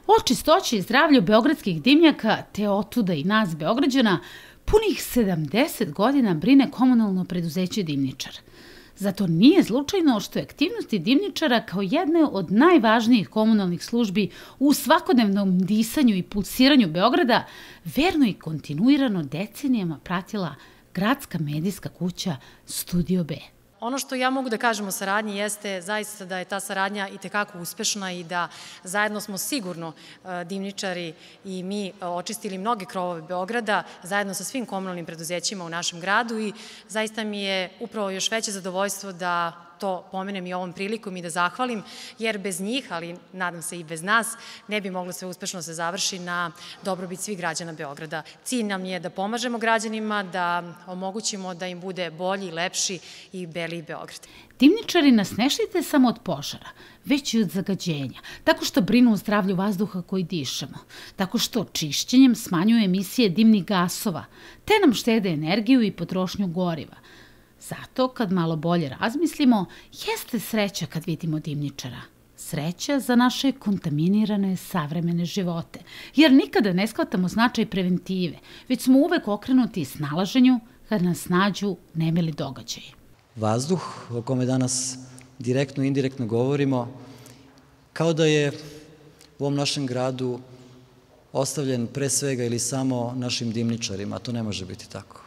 O čistoći i zdravlju beogradskih dimnjaka, te otuda i nas Beograđana, punih 70 godina brine komunalno preduzeće Dimnjičar. Zato nije slučajno što je aktivnosti dimnjičara kao jedne od najvažnijih komunalnih službi u svakodnevnom disanju i pulsiranju Beograda verno i kontinuirano decenijama pratila gradska medijska kuća Studio B. Ono što ja mogu da kažem o saradnji jeste zaista da je ta saradnja itekako uspešna i da zajedno smo sigurno dimnjičari i mi očistili mnoge krovove Beograda zajedno sa svim komunalnim preduzećima u našem gradu i zaista mi je upravo još veće zadovoljstvo da to pomenem i ovom prilikom i da zahvalim, jer bez njih, ali nadam se i bez nas, ne bi moglo sve uspešno se završi na dobrobit svih građana Beograda. Cilj nam je da pomažemo građanima, da omogućimo da im bude bolji, lepši i beliji Beograd. Dimnjičari nas ne štite samo od požara, već i od zagađenja, tako što brinu o zdravlju vazduha koji dišemo, tako što čišćenjem smanjuju emisije dimnih gasova, te nam štede energiju i potrošnju goriva. Zato, kad malo bolje razmislimo, jeste sreća kad vidimo dimnjičara. Sreća za naše kontaminirane savremene živote, jer nikada ne shvatamo značaj preventive, već smo uvek okrenuti snalaženju kad nas nađu nemili događaji. Vazduh, o kome danas direktno i indirektno govorimo, kao da je u ovom našem gradu ostavljen pre svega ili samo našim dimnjičarima, a to ne može biti tako.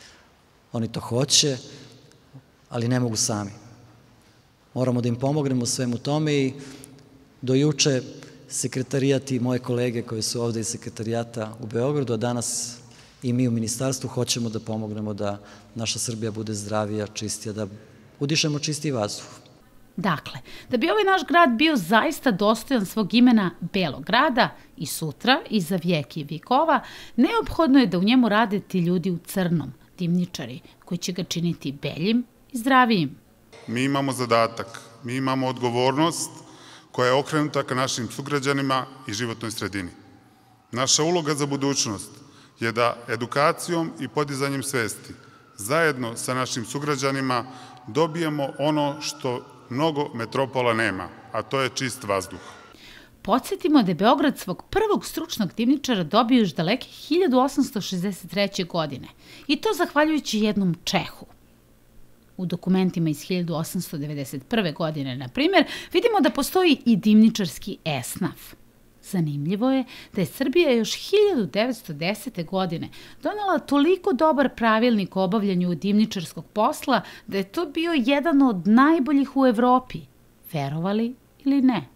Oni to hoće, ali ne mogu sami. Moramo da im pomognemo svemu tome i do juče sekretarijat i moje kolege koji su ovde iz sekretarijata u Beogradu, a danas i mi u ministarstvu hoćemo da pomognemo da naša Srbija bude zdravija, čistija, da udišemo čistiji vazduh. Dakle, da bi ovaj naš grad bio zaista dostojan svog imena Belog grada i sutra i za vijek i vjekova, neophodno je da u njemu rade ti ljudi u crnom, dimnjičari, koji će ga činiti beljim i zdravijim. Mi imamo zadatak, mi imamo odgovornost koja je okrenuta ka našim sugrađanima i životnoj sredini. Naša uloga za budućnost je da edukacijom i podizanjem svesti zajedno sa našim sugrađanima dobijemo ono što mnogo metropola nema, a to je čist vazduh. Podsjetimo da je Beograd svog prvog stručnog dimnjičara dobio još daleke 1863. godine i to zahvaljujući jednom Čehu. U dokumentima iz 1891. godine, na primjer, vidimo da postoji i dimnjičarski esnaf. Zanimljivo je da je Srbija još 1910. godine donela toliko dobar pravilnik o obavljanju dimnjičarskog posla da je to bio jedan od najboljih u Evropi, verovali ili ne.